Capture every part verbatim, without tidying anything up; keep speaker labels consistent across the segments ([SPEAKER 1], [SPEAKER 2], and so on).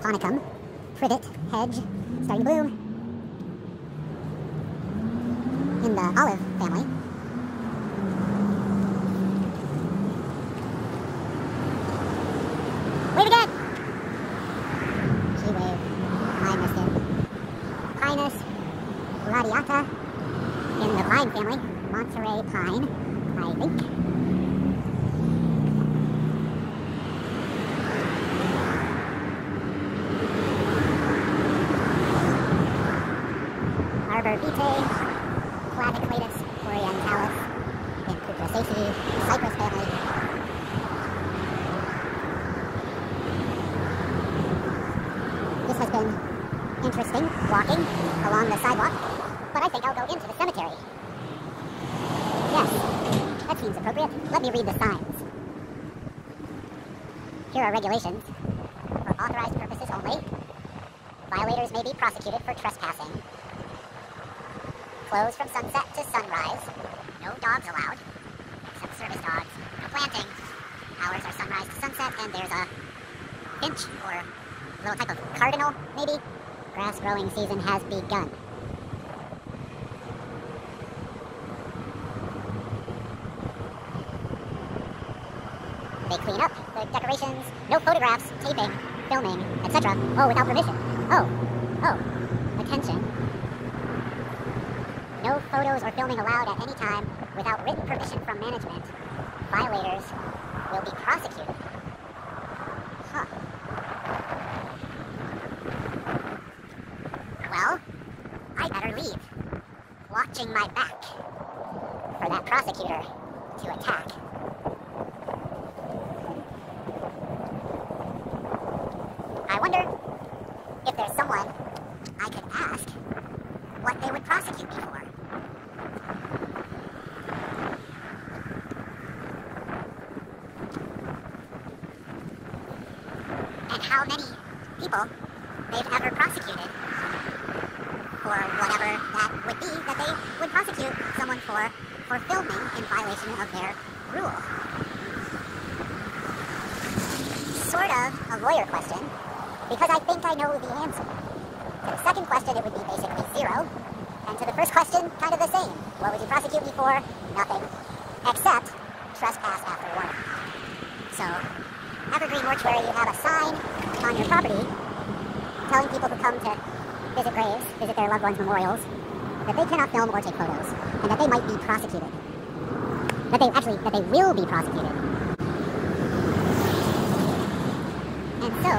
[SPEAKER 1] Japonicum, privet, hedge, starting to bloom. In the olive family. Wave again! She waved. I missed it. Pinus radiata in the pine family. Monterey pine, I think. Arbor vitae, Claviculatus orientalis in Cupressaceae, cypress family. This has been interesting, walking along the sidewalk, but I think I'll go into the cemetery. Yes, that seems appropriate. Let me read the signs. Here are regulations. For authorized purposes only, violators may be prosecuted for trespassing. Closed from sunset to sunrise. No dogs allowed, except service dogs. No planting. Hours are sunrise to sunset, and there's a finch, or a little type of cardinal, maybe. Grass growing season has begun. They clean up the decorations, no photographs, taping, filming, et cetera. Oh, without permission. Oh, oh, attention. No photos or filming allowed at any time without written permission from management. Violators will be prosecuted. Huh. Well, I better leave. Watching my back for that prosecutor to attack. I wonder if there's someone I could ask what they would prosecute me for. And how many people they've ever prosecuted for whatever that would be that they would prosecute someone for, for filming in violation of their rule. Sort of a lawyer question, because I think I know the answer. To the second question, it would be basically zero. And to the first question, kind of the same. What would you prosecute me for? Nothing. Except trespass after warning. So, Evergreen Mortuary, you have a sign on your property telling people who come to visit graves, visit their loved ones' memorials, that they cannot film or take photos, and that they might be prosecuted. That they, actually, that they will be prosecuted. And so,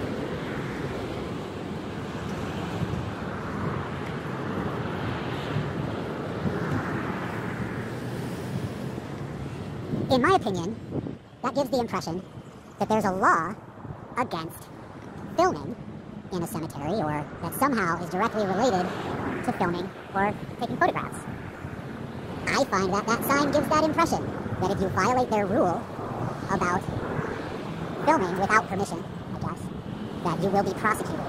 [SPEAKER 1] in my opinion, that gives the impression that there's a law against filming in a cemetery, or that somehow is directly related to filming or taking photographs. I find that that sign gives that impression, that if you violate their rule about filming without permission, I guess, that you will be prosecuted.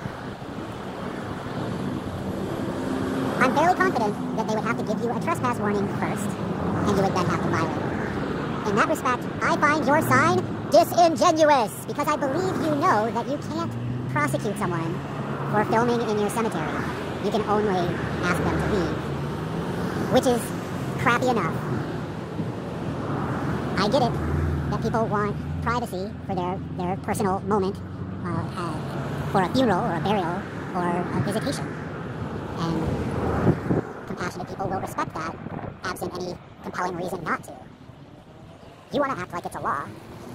[SPEAKER 1] I'm fairly confident that they would have to give you a trespass warning first, and you would then have to violate. In that respect, I find your sign disingenuous, because I believe you know that you can't prosecute someone for filming in your cemetery. You can only ask them to leave, which is crappy enough. I get it that people want privacy for their, their personal moment uh, uh, for a funeral or a burial or a visitation. And compassionate people will respect that, absent any compelling reason not to. You want to act like it's a law.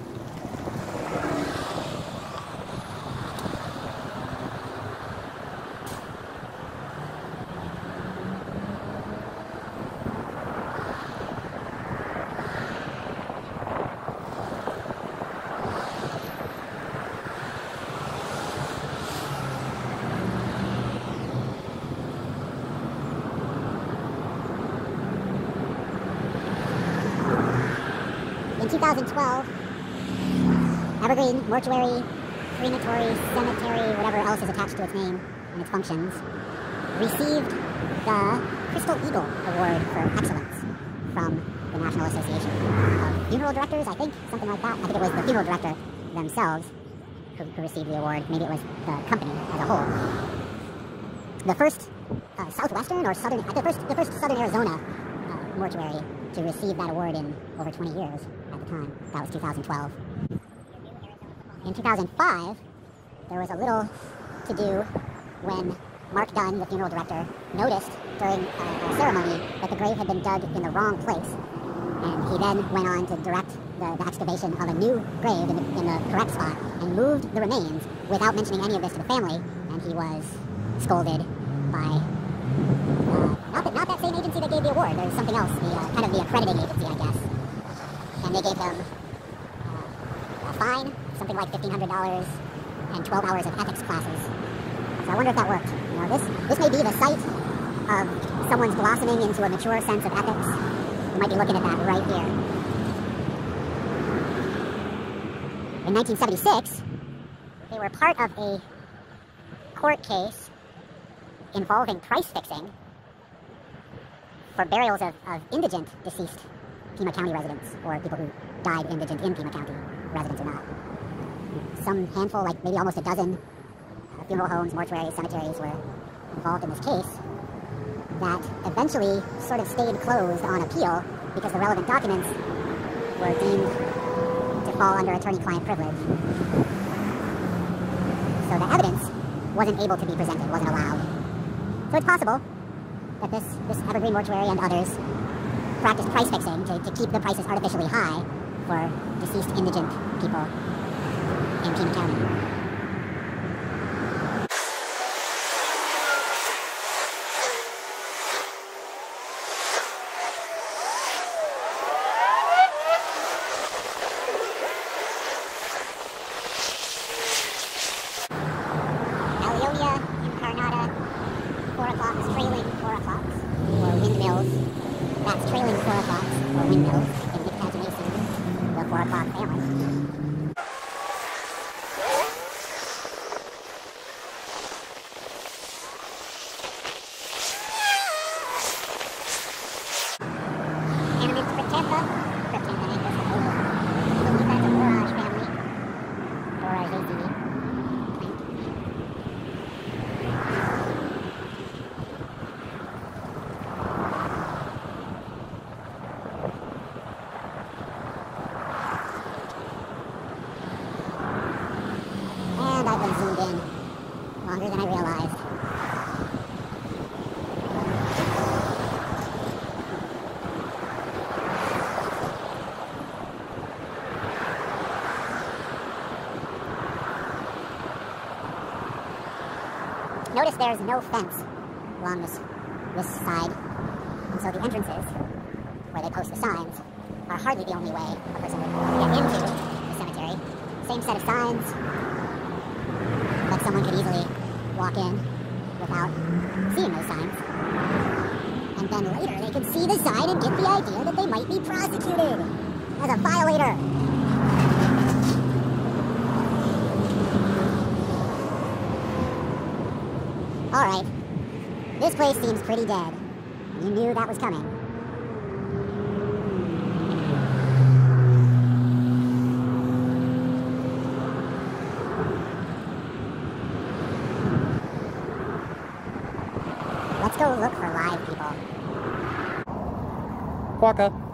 [SPEAKER 1] In two thousand twelve, Evergreen Mortuary, Crematory, Cemetery, whatever else is attached to its name and its functions, received the Crystal Eagle Award for Excellence from the National Association of Funeral Directors, I think, something like that. I think it was the funeral director themselves who, who received the award. Maybe it was the company as a whole. The first uh, southwestern or southern, the first, the first southern Arizona uh, mortuary to receive that award in over twenty years at the time. That was two thousand twelve. In two thousand five, there was a little to do when Mark Dunn, the funeral director, noticed during a, a ceremony that the grave had been dug in the wrong place. And he then went on to direct the, the excavation of a new grave in the, in the correct spot and moved the remains without mentioning any of this to the family. And he was scolded by, uh, not, the, not that same agency that gave the award. There's something else, the uh, kind of the accrediting agency, I guess. And they gave him uh, a fine, something like fifteen hundred dollars, and twelve hours of ethics classes. So I wonder if that worked. You know, this, this may be the site of someone's blossoming into a mature sense of ethics. We might be looking at that right here. In nineteen seventy-six, they were part of a court case involving price fixing for burials of, of indigent deceased Pima County residents, or people who died indigent in Pima County, residents or not. Some handful, like maybe almost a dozen uh, funeral homes, mortuaries, cemeteries were involved in this case that eventually sort of stayed closed on appeal because the relevant documents were deemed to fall under attorney-client privilege. So the evidence wasn't able to be presented, wasn't allowed. So it's possible that this, this Evergreen Mortuary and others practiced price fixing to, to keep the prices artificially high for deceased indigent people in Pima County. Alionia incarnata, four o'clocks, trailing four o'clocks, or windmills. That's trailing four o'clocks, or windmills, in the imagination, the four o'clock family. Animate Cryptantha, Cryptantha angus, I believe that's a Borage family, Borage A Z plant. And I've been zoomed in longer than I realized. Notice there's no fence along this, this side, and so the entrances, where they post the signs, are hardly the only way a person would get into the cemetery. Same set of signs, but someone could easily walk in without seeing those signs. And then later they could see the sign and get the idea that they might be prosecuted as a violator. Alright, this place seems pretty dead. You knew that was coming. Let's go look for live people.
[SPEAKER 2] Quokka.